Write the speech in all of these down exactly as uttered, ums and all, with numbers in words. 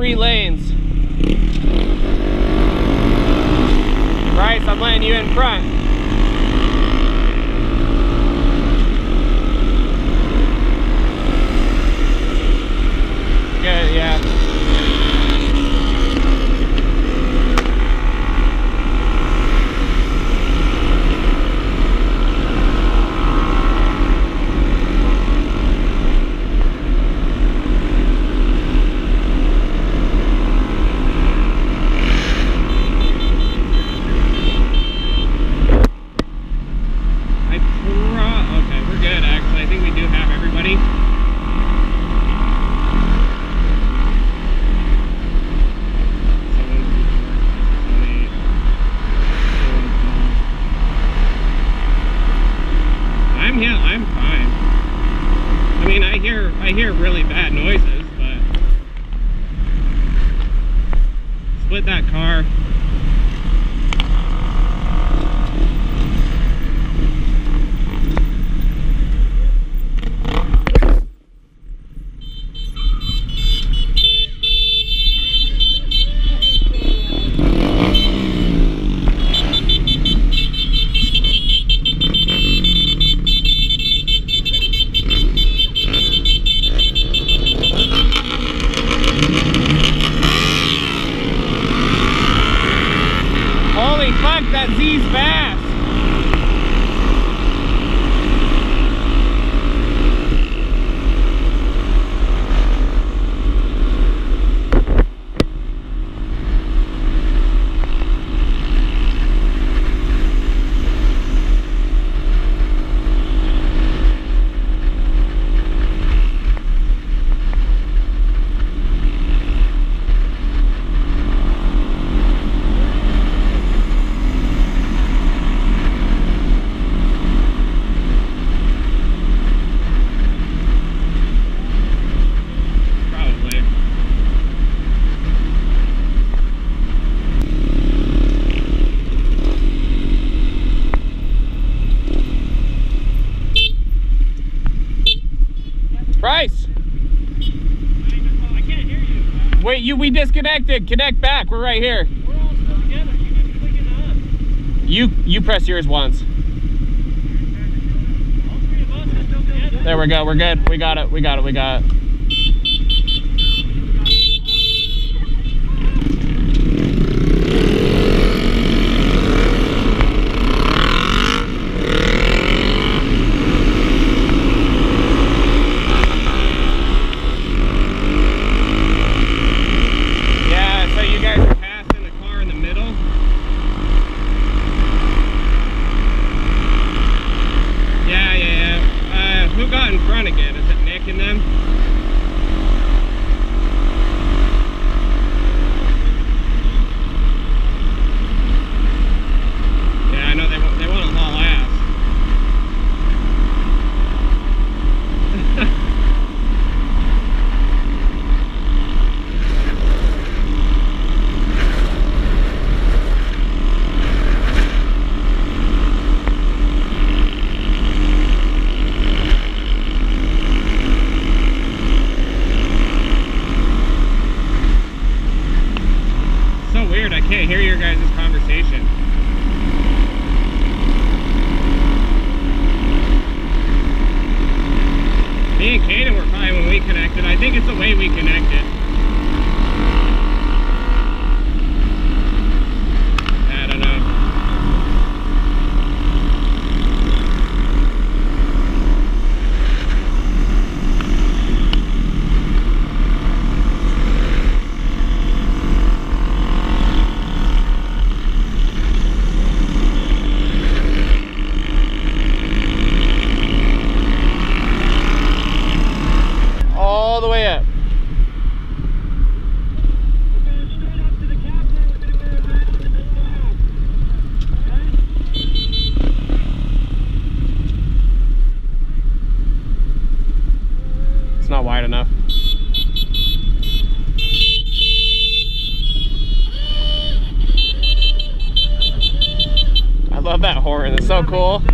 three lanes. Bryce, I'm letting you in front. Good, yeah. I hear really bad noises, but split that car. That Z's fast. Bryce! I can't hear you. Wait, you we disconnected. Connect back. We're right here. We're all still together. You can click it on. You you press yours once. All three of us are still together. There we go. We're good. We got it. We got it. We got it. I can't hear your guys' conversation. Me and Kaden were fine when we connected. I think it's the way we connected. I don't know. Not wide enough. I love that horn. It's so cool.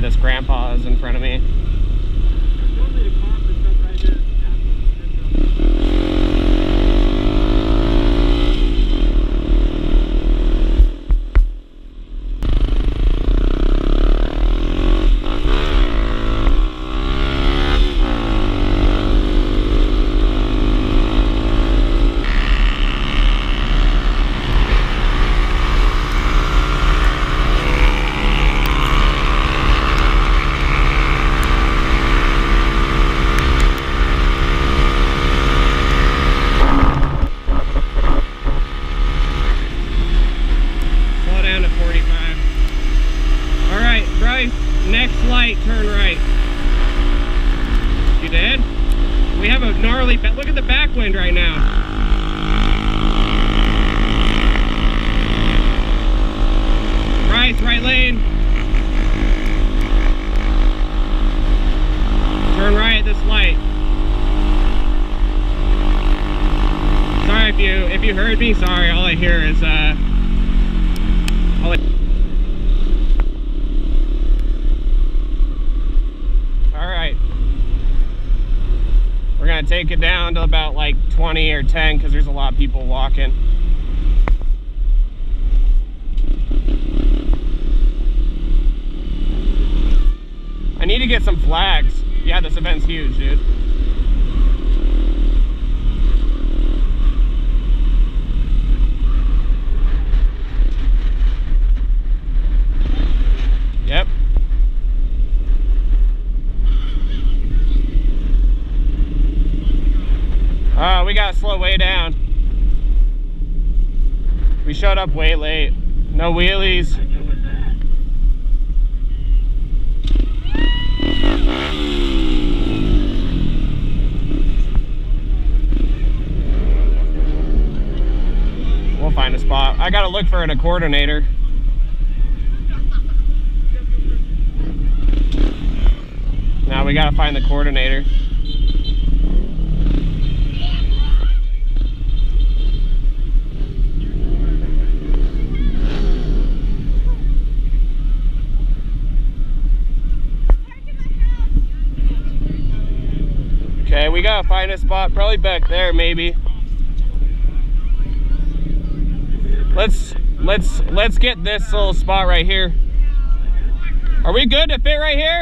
this grandpa is in front of me. Next light, turn right. You did? We have a gnarly, look at the backwind right now. Right, right lane. Turn right at this light. Sorry if you if you heard me, sorry, all I hear is uh all I We're gonna take it down to about like twenty or ten because there's a lot of people walking. I need to get some flags. Yeah, this event's huge, dude. Yep. Oh, we gotta slow way down. We showed up way late. No wheelies. We'll find a spot. I gotta look for an coordinator. Now we gotta find the coordinator. Okay, we gotta find a spot, probably back there, maybe. Let's let's let's get this little spot right here. Are we good to fit right here?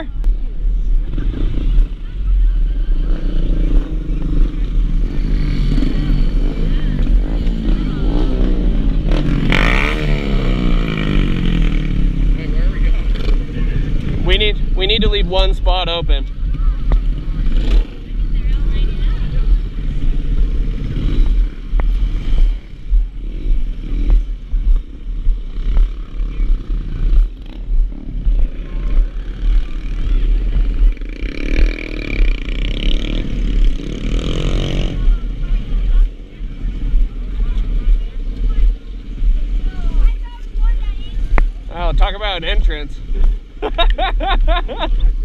Wait, where are we going? We need we need to leave one spot open. Oh, talk about an entrance.